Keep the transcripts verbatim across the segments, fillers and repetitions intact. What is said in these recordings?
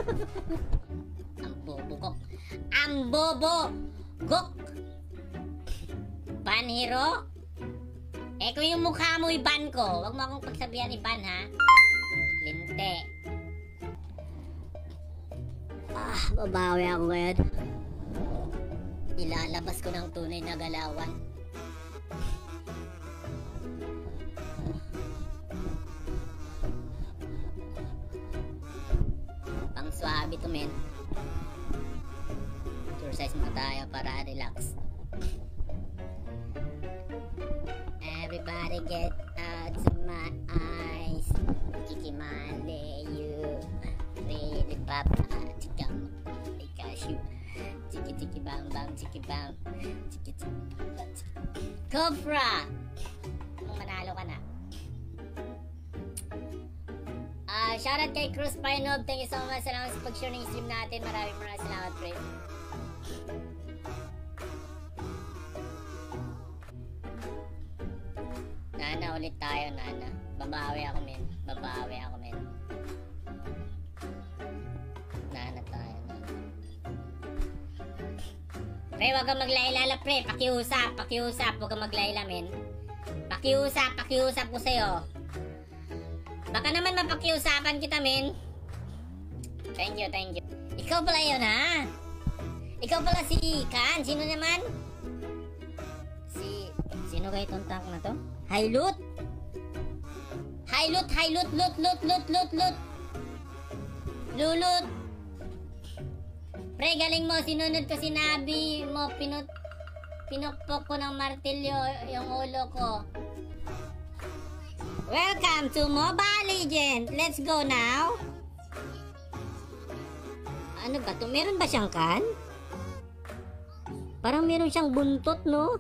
Ang bobo ko. Ang bobo! Gok! Ban hero? Eh kung yung mukha mo iban ko, wag mo akong pagsabihan iban ha. Linte. Ah, babawi ako ngayon. Ilalabas ko ng tunay na galawan. Pang swabe to men. Exercise muna tayo para relax. Everybody get out of my eyes. Chiki male you. Really papa. Chikam. Ikashu. Chiki chiki bang bang chiki bang. Chiki chiki bang. Cobra! Kung manalo ka na. Ah, uh, shoutout kay Cruz Painob. Thank you so much. Salamat sa pag-share ng stream natin. Maraming maraming salamat, pre. Nana ulit tayo, Nana. Babawi ako, men. Babawi ako, men. Nana tayo, Nana. Pre, wag kang maglailala, pre. Pakiusap, pakiusap. Wag kang maglaila, men. Pakiusap, pakiusap ko sa'yo. Baka naman mapakiusapan kita, men. Thank you, thank you. Ikaw pala yun, ha? Ikaw pala si Kan. Sino naman? Si... Sino kayo itong tank na to? Hilut! Hilut, hilut, lut, lut, lut, lut, lut. Lulut. Pre, galing mo. Sinunod ko sinabi mo. Pinut... Pinukpok ko ng martilyo yung ulo ko. Welcome to Mobile Legends. Let's go now. Ano ba to? Meron ba siyang kan? Parang meron siyang buntot, no?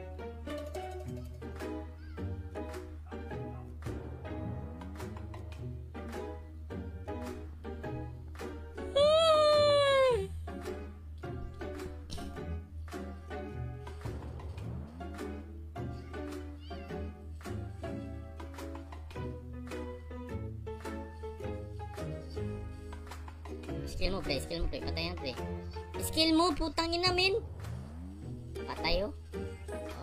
Skill mo, pre. Skill mo, pre. Patay yan, pre. Skill mo, putang ina, men. Patay, oh. Oh.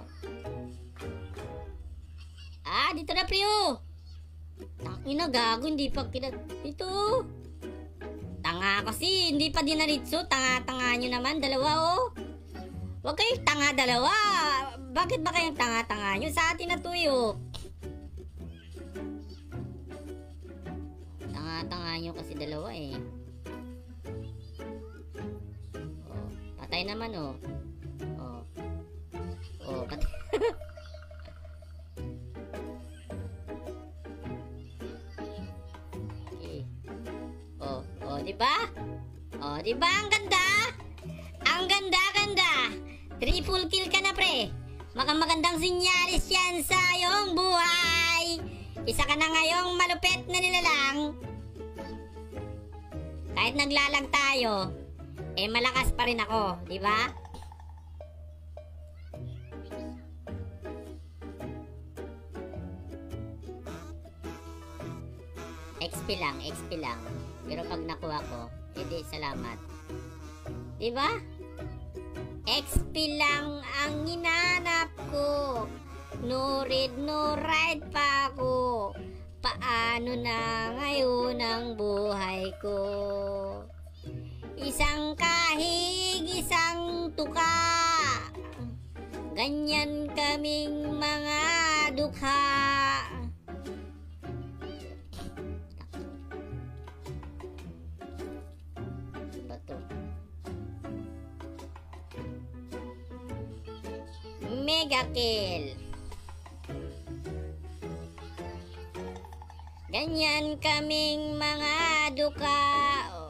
Ah, dito na, pre, oh. Tangina, gago. Hindi pa kina... Dito. Tanga kasi. Hindi pa dinaritso. Tanga-tanga nyo naman. Dalawa, oh. Huwag kayong tanga, dalawa. Bakit ba kayong tanga-tanga nyo? Sa atin na to, oh. Tanga-tanga nyo kasi dalawa, eh. Patay naman, oh. Oh. Oh, patay. Okay. Oh, oh, di ba? Oh, di ba ang ganda? Ang ganda-ganda. Triple kill ka na, pre. Makamagandang sinyalis yan sa iyong buhay. Isa ka na ngayong malupit na nilalang. Kahit naglalag tayo, eh malakas pa rin ako, di ba? X P lang, X P lang. Pero pag nakuha ko, hindi salamat. Di ba? X P lang ang hinanap ko. No read, no write pa ako. Paano na ngayon ang buhay ko? Isang kahig, isang tuka. Ganyan kaming mga dukha. Bato. Mega kill. Ganyan kaming mga dukha. Oh,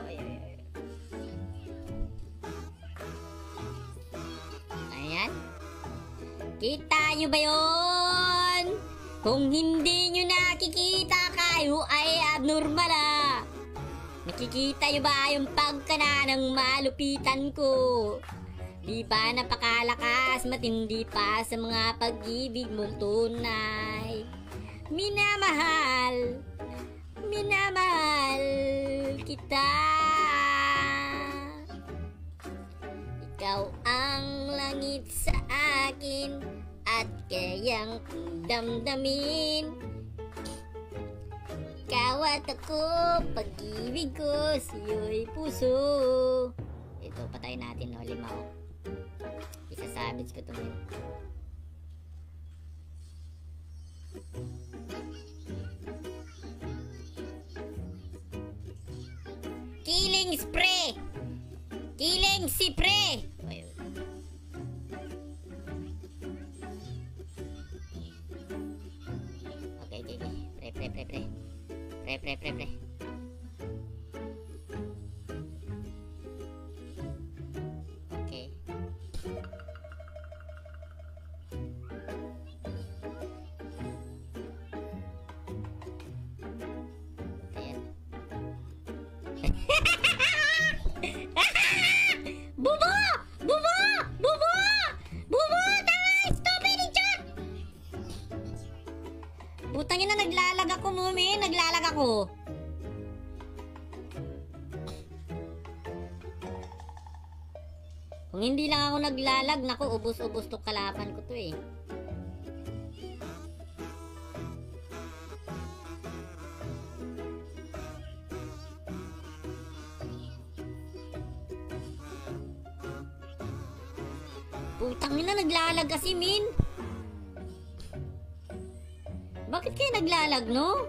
ayan. Kita nyo ba yun? Kung hindi nyo nakikita, kayo ay abnormal ah. Nakikita nyo ba yung pagkana ng malupitan ko? Di ba napakalakas, matindi pa sa mga pag-ibig mong tunay? Minamahal, minamahal kita. akin at kayang damdamin. Ikaw at ako, pag-ibig ko, sa'yo'y puso. Ito, patayin natin, no? Lima, oh. Isasabits ko ito, men. Killing spray! Killing spray! Okay, okay, okay. Pre, pre, pre, pre. Pre, pre, pre, pre. Okay. Ayan. Bubo! Bubo! Bubo! Bubo! Tanga! Stupid idiot! Putang ina, naglalag ako, mumi. Naglalag ako. Kung hindi lang ako naglalag, naku, ubos-ubos tong kalaban ko to eh. Putang ina, naglalag kasi, min. Bakit kayo naglalag, no?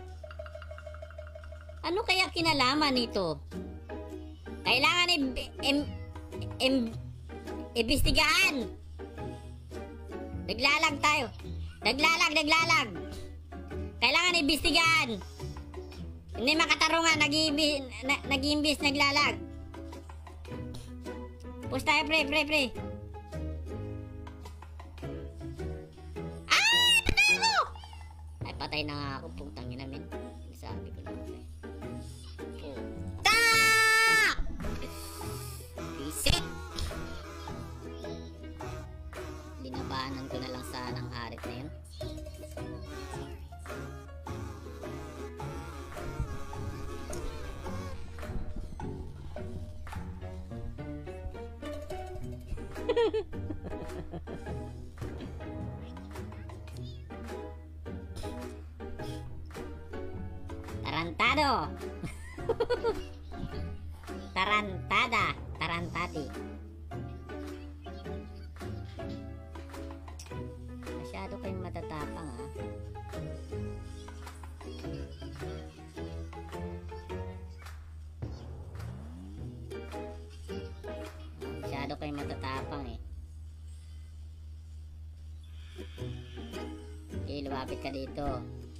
Ano kaya kinalaman nito? Kailangan i- im- im- imbestigahan. Naglalag tayo. Naglalag, naglalag. Kailangan imbestigahan. Hindi makatarungan, nag-iimbis, na- nag-iimbis, naglalag. Push tayo, pre, pre, pre. Patay na nga ako, putang ina, min. Sabi ko lang, pre. Puta! Visit! Linabanan ko na lang sana ang harit na yun. Tarantado. Tarantada. Tarantati. Masyado kayong matatapang, ha. Masyado kayong matatapang, eh. Okay, lumapit ka dito.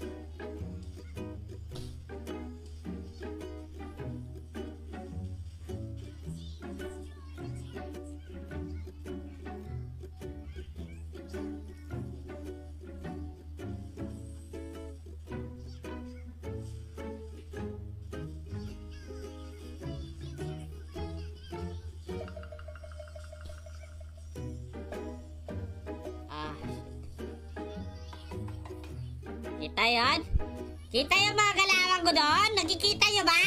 Kita yun? Kita yung mga galawang ko doon? Nakikita nyo ba?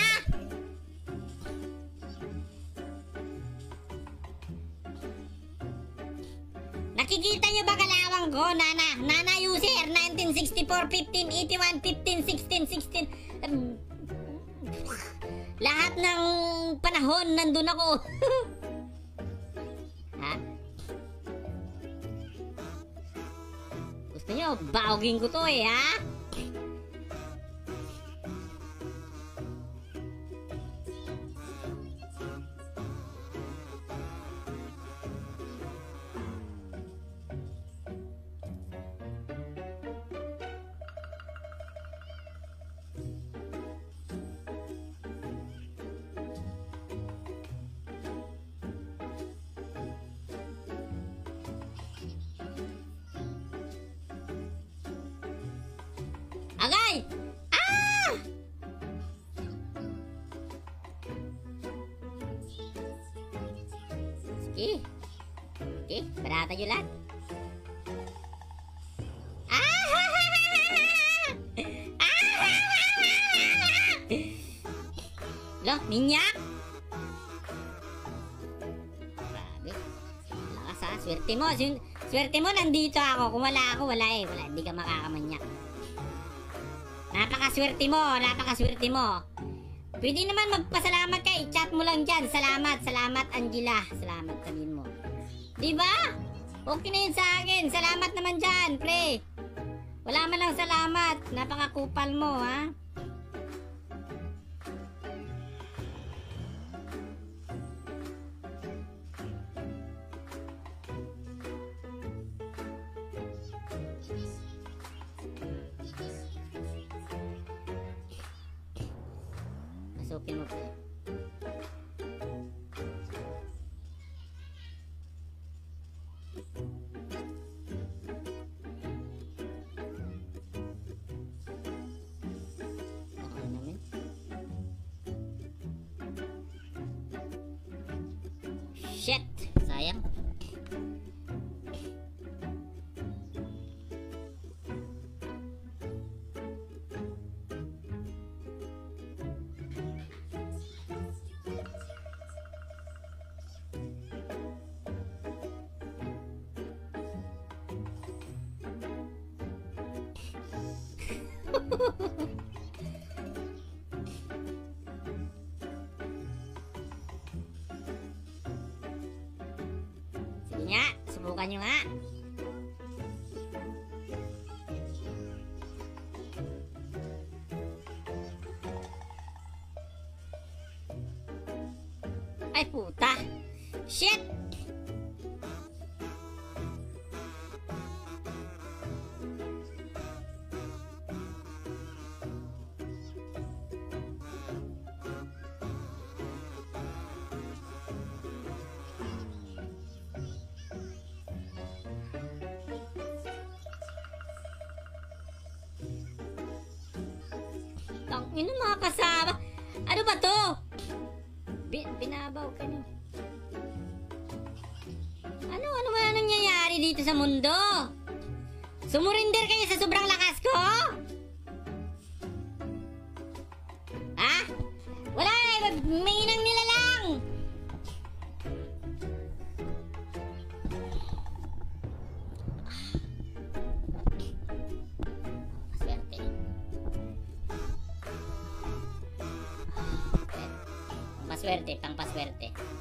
Nakikita nyo ba galawang ko, Nana? Nana user, nineteen sixty-four, fifteen eighty-one, fifteen sixteen, sixteen. Um, lahat ng panahon nandun ako. Ha? Gusto nyo, baugin ko to eh, ha? Agay! Ah! Sige. Sige, barata nyo lahat. Ah! Ah! Lo, minyak! Grabe. Lakas ha, swerte mo. Swerte mo, nandito ako. Kung wala ako, wala eh. Wala, hindi ka makakamanyak. Napakaswerte mo, napakaswerte mo. Pwede naman magpasalamat ka, i-chat mo lang dyan. Salamat, salamat Angela. Salamat, sabihin mo. Diba? Okay na yun sa akin. Salamat naman dyan, pre. Wala man lang salamat. Napakakupal mo, ha? Masukin mo po. Ano naman? Shit! Sayang. Sige nga, subukan nyo nga. Ay puta. Shit! Tang ino mga kasama. Ano ba to? Bin binabaw ka niyo. Ano ano ba nangyayari dito sa mundo? Sumurinder kayo sa sobrang lakas ko? Ha? Wala na, mainang nila lang. Paswerte, pang paswerte.